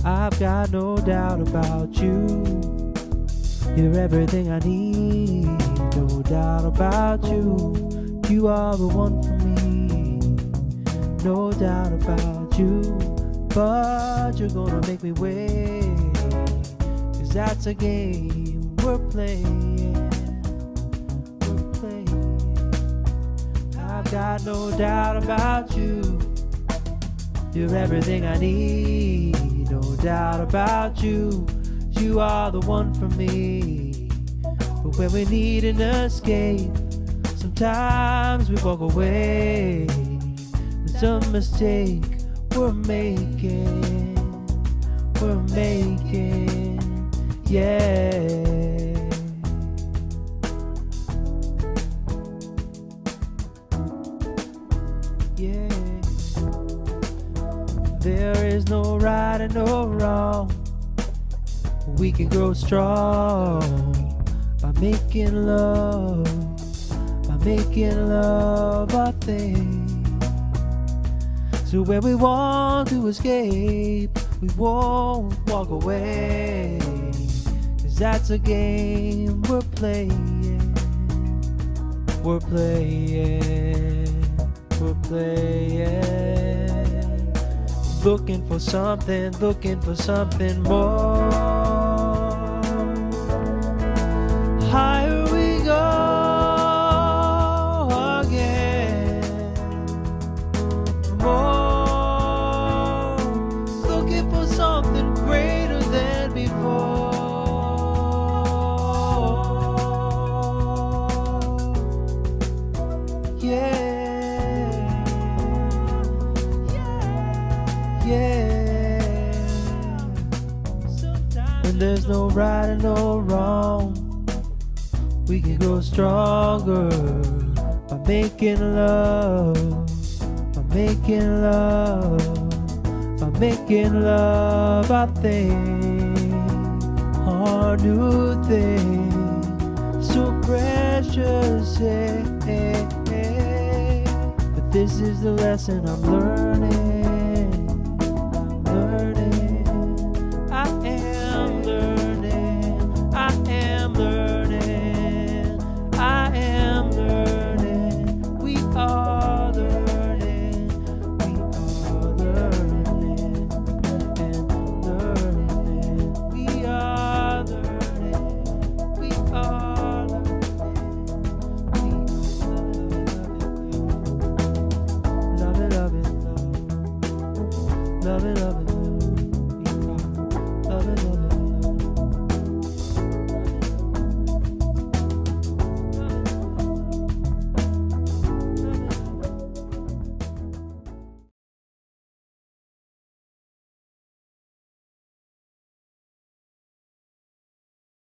I've got no doubt about you. You're everything I need, no doubt about you. You are the one for me, no doubt about you. But you're gonna make me wait, 'cause that's a game we're playing, I've got no doubt about you. You're everything I need, no doubt about you. You are the one for me. But when we need an escape, sometimes we walk away. It's a mistake we're making, yeah. Yeah. There is no right and no wrong. We can grow strong by making love our thing. So when we want to escape, we won't walk away, 'cause that's a game we're playing, looking for something more. Higher we go again, more, looking for something greater than before. Yeah. When there's no right and no wrong, we can grow stronger by making love our thing, our new thing, so precious, but this is the lesson I'm learning. Love it.